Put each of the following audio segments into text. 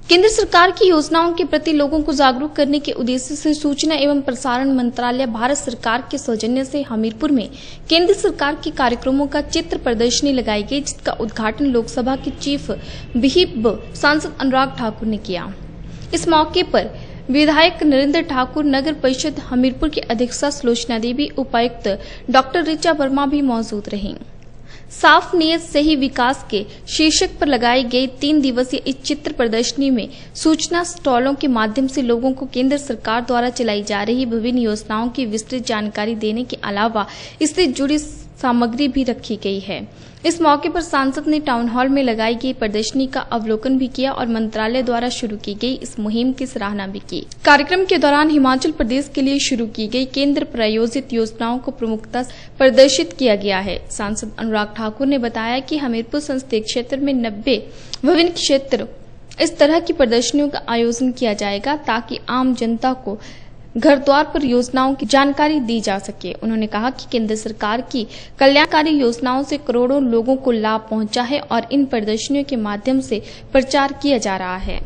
केंद्र सरकार की योजनाओं के प्रति लोगों को जागरूक करने के उद्देश्य से सूचना एवं प्रसारण मंत्रालय भारत सरकार के सौजन्य से हमीरपुर में केंद्र सरकार के कार्यक्रमों का चित्र प्रदर्शनी लगाई गई, जिसका उद्घाटन लोकसभा के चीफ व्हिप सांसद अनुराग ठाकुर ने किया। इस मौके पर विधायक नरेंद्र ठाकुर, नगर परिषद हमीरपुर की अध्यक्षा सुलोचना देवी, उपायुक्त डॉक्टर ऋचा वर्मा भी मौजूद रहीं। साफ नीयत सही विकास के शीर्षक पर लगाई गई 3 दिवसीय इस चित्र प्रदर्शनी में सूचना स्टॉलों के माध्यम से लोगों को केंद्र सरकार द्वारा चलाई जा रही विभिन्न योजनाओं की विस्तृत जानकारी देने के अलावा इससे जुड़ी सामग्री भी रखी गई है। इस मौके पर सांसद ने टाउन हॉल में लगाई गई प्रदर्शनी का अवलोकन भी किया और मंत्रालय द्वारा शुरू की गई इस मुहिम की सराहना भी की। कार्यक्रम के दौरान हिमाचल प्रदेश के लिए शुरू की गई केंद्र प्रायोजित योजनाओं को प्रमुखता से प्रदर्शित किया गया है। सांसद अनुराग ठाकुर ने बताया कि हमीरपुर संसदीय क्षेत्र में 90 विभिन्न क्षेत्र इस तरह की प्रदर्शनियों का आयोजन किया जाएगा, ताकि आम जनता को घर द्वार पर योजनाओं की जानकारी दी जा सके। उन्होंने कहा कि केंद्र सरकार की कल्याणकारी योजनाओं से करोड़ों लोगों को लाभ पहुंचा है और इन प्रदर्शनियों के माध्यम से प्रचार किया जा रहा है।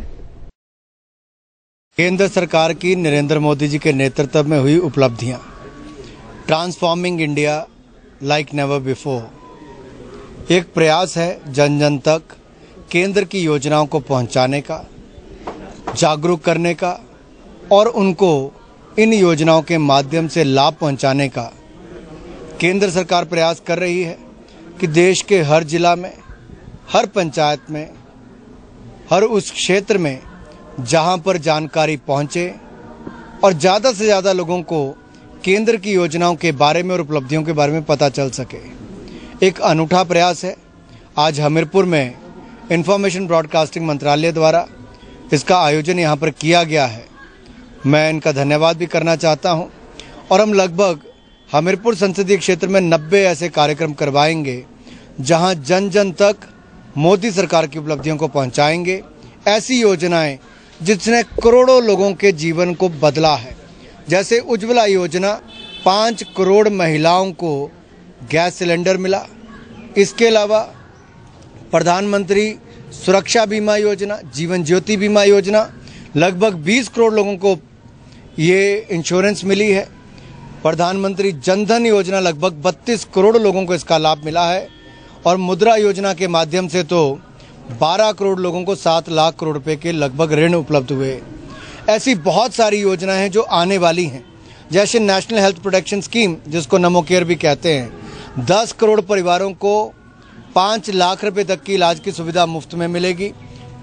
केंद्र सरकार की नरेंद्र मोदी जी के नेतृत्व में हुई उपलब्धियां, transforming India like never before, एक प्रयास है जन जन तक केंद्र की योजनाओं को पहुंचाने का, जागरूक करने का और उनको इन योजनाओं के माध्यम से लाभ पहुंचाने का। केंद्र सरकार प्रयास कर रही है कि देश के हर जिला में, हर पंचायत में, हर उस क्षेत्र में जहां पर जानकारी पहुंचे और ज़्यादा से ज़्यादा लोगों को केंद्र की योजनाओं के बारे में और उपलब्धियों के बारे में पता चल सके। एक अनूठा प्रयास है। आज हमीरपुर में इंफॉर्मेशन ब्रॉडकास्टिंग मंत्रालय द्वारा इसका आयोजन यहाँ पर किया गया है। मैं इनका धन्यवाद भी करना चाहता हूं और हम लगभग हमीरपुर संसदीय क्षेत्र में 90 ऐसे कार्यक्रम करवाएंगे जहां जन जन तक मोदी सरकार की उपलब्धियों को पहुंचाएंगे। ऐसी योजनाएं जिसने करोड़ों लोगों के जीवन को बदला है, जैसे उज्ज्वला योजना, 5 करोड़ महिलाओं को गैस सिलेंडर मिला। इसके अलावा प्रधानमंत्री सुरक्षा बीमा योजना, जीवन ज्योति बीमा योजना, लगभग 20 करोड़ लोगों को ये इंश्योरेंस मिली है। प्रधानमंत्री जनधन योजना, लगभग 32 करोड़ लोगों को इसका लाभ मिला है और मुद्रा योजना के माध्यम से तो 12 करोड़ लोगों को 7 लाख करोड़ रुपए के लगभग ऋण उपलब्ध हुए। ऐसी बहुत सारी योजनाएं हैं जो आने वाली हैं, जैसे नेशनल हेल्थ प्रोटेक्शन स्कीम, जिसको नमो केयर भी कहते हैं। 10 करोड़ परिवारों को 5 लाख रुपए तक की इलाज की सुविधा मुफ्त में मिलेगी।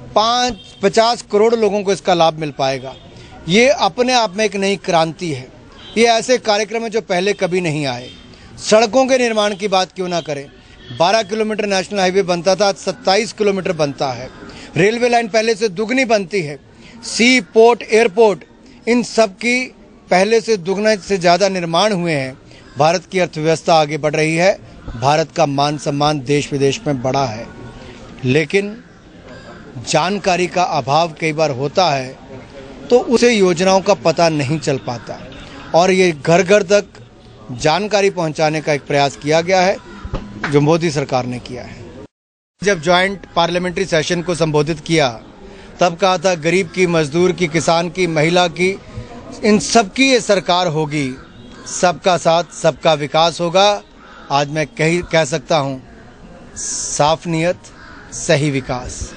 50 करोड़ लोगों को इसका लाभ मिल पाएगा। ये अपने आप में एक नई क्रांति है। ये ऐसे कार्यक्रम है जो पहले कभी नहीं आए। सड़कों के निर्माण की बात क्यों ना करें। 12 किलोमीटर नेशनल हाईवे बनता था, आज 27 किलोमीटर बनता है। रेलवे लाइन पहले से दुगनी बनती है। सी पोर्ट, एयरपोर्ट, इन सब की पहले से दुगना से ज़्यादा निर्माण हुए हैं। भारत की अर्थव्यवस्था आगे बढ़ रही है। भारत का मान सम्मान देश विदेश में बढ़ा है, लेकिन जानकारी का अभाव कई बार होता है तो उसे योजनाओं का पता नहीं चल पाता और ये घर घर तक जानकारी पहुंचाने का एक प्रयास किया गया है जो मोदी सरकार ने किया है। जब जॉइंट पार्लियामेंट्री सेशन को संबोधित किया तब कहा था गरीब की, मजदूर की, किसान की, महिला की, इन सब की ये सरकार होगी, सबका साथ सबका विकास होगा। आज मैं कह सकता हूँ, साफ नीयत सही विकास।